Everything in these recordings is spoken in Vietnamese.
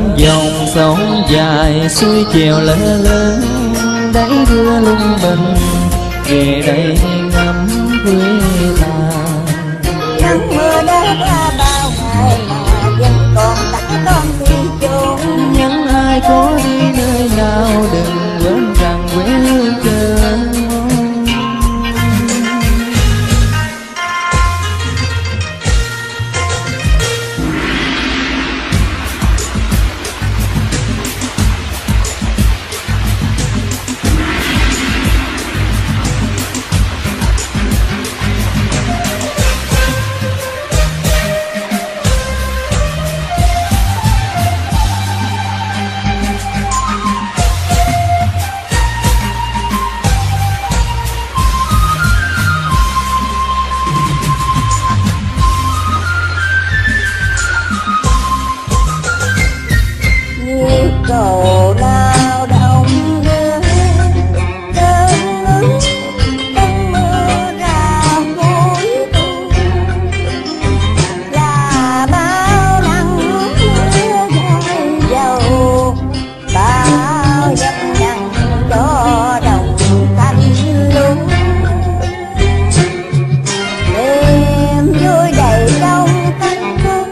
dòng sông dài xuôi chèo lơ lơ, đáy đưa lung bình về đây ngắm quê ta. Nắng mưa đã qua bao ngày mà vẫn còn tắt con tìm chốn. Nhắn ai có đi nơi nào đừng quên rằng quê hương chờ. Cầu lao động đưa cơn ướt cơn mưa ra cuối thu, là bao nắng mưa dài dầu, bao giấc nắng cho đồng thanh lung. Niềm vui đầy trong cánh rừng,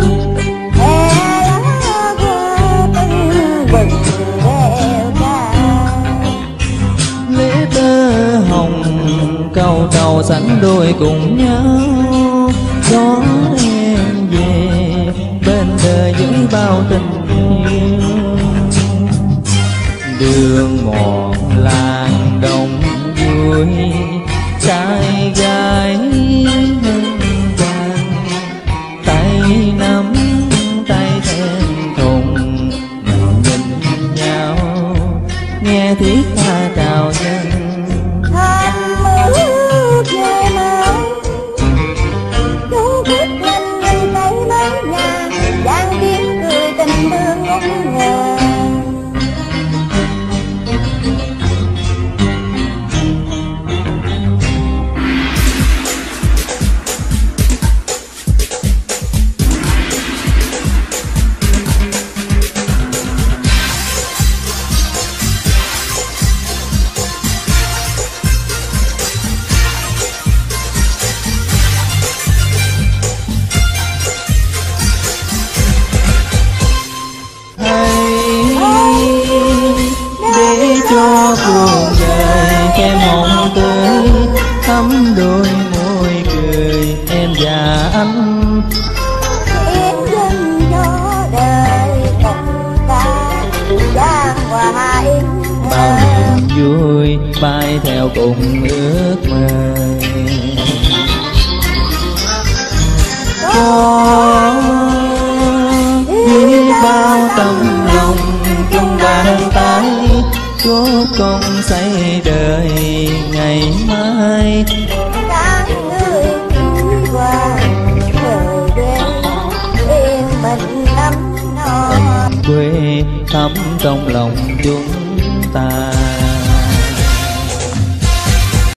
lễ tơ hồng câu trầu sánh đôi cùng nhau, đón em về bên đời với bao tình yêu. Đường mòn làng đồng vui trai gái hân hoan, tay nắm tay then thùng nhìn nhau nghe thiết tha chào dân. Thanh mưa về mai chú thích nhanh nhìn thấy mái nhà đang tiếng cười tình thương ngút ngàn. Cho cuộc đời em mong tới thắm đôi môi cười em và anh. Em dân gió đời tình ta giang hòa im Bao niềm vui bay theo cùng ước mơ. Có biết bao tâm lòng trong bàn tay, chốt con xây đời ngày mai. Các người vui qua thời đêm yên mình lắm no, Quê thắm trong lòng chúng ta.